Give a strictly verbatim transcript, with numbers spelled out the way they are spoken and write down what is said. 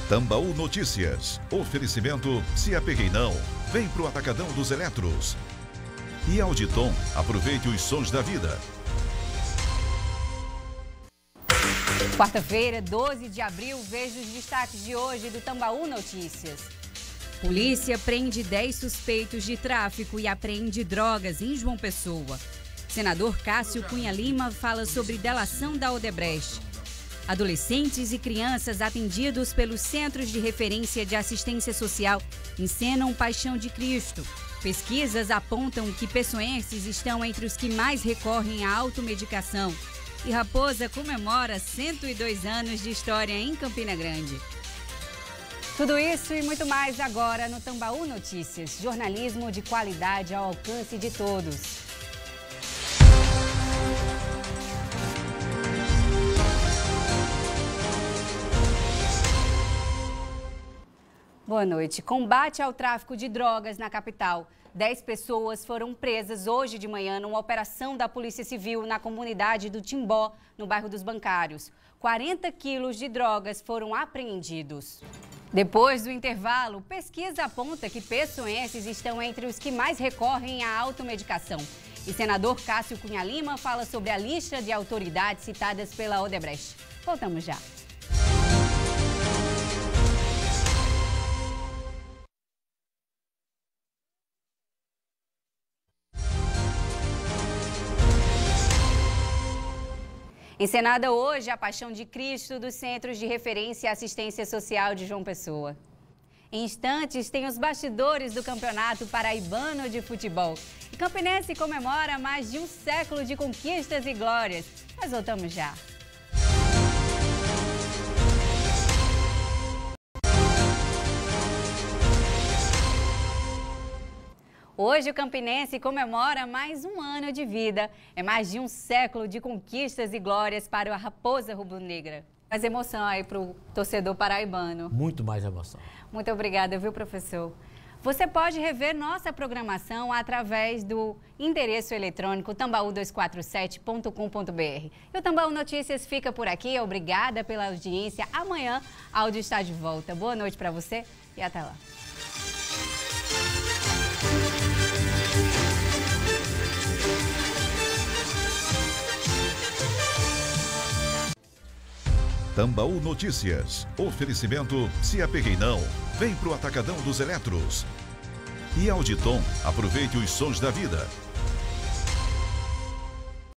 Tambaú Notícias. Oferecimento Se Apeguei Não. Vem pro Atacadão dos Eletros. E Auditom. Aproveite os sons da vida. Quarta-feira, doze de abril, veja os destaques de hoje do Tambaú Notícias. Polícia prende dez suspeitos de tráfico e apreende drogas em João Pessoa. Senador Cássio Cunha Lima fala sobre delação da Odebrecht. Adolescentes e crianças atendidos pelos Centros de Referência de Assistência Social encenam Paixão de Cristo. Pesquisas apontam que pessoenses estão entre os que mais recorrem à automedicação. E Raposa comemora cento e dois anos de história em Campina Grande. Tudo isso e muito mais agora no Tambaú Notícias. Jornalismo de qualidade ao alcance de todos. Boa noite. Combate ao tráfico de drogas na capital. Dez pessoas foram presas hoje de manhã numa operação da Polícia Civil na comunidade do Timbó, no bairro dos Bancários. quarenta quilos de drogas foram apreendidos. Depois do intervalo, pesquisa aponta que pessoenses estão entre os que mais recorrem à automedicação. E senador Cássio Cunha Lima fala sobre a lista de autoridades citadas pela Odebrecht. Voltamos já. Encenada hoje a Paixão de Cristo dos Centros de Referência e Assistência Social de João Pessoa. Em instantes, tem os bastidores do Campeonato Paraibano de Futebol. O campinense comemora mais de um século de conquistas e glórias. Nós voltamos já. Hoje o campinense comemora mais um ano de vida. É mais de um século de conquistas e glórias para a Raposa Rubro-Negra. Mais emoção aí para o torcedor paraibano. Muito mais emoção. Muito obrigada, viu, professor? Você pode rever nossa programação através do endereço eletrônico tambaú dois quatro sete ponto com ponto br. E o Tambaú Notícias fica por aqui. Obrigada pela audiência. Amanhã, áudio está de volta. Boa noite para você e até lá. Tambaú Notícias. Oferecimento Se Apeguei Não. Vem pro Atacadão dos Eletros. E Auditom. Aproveite os sons da vida.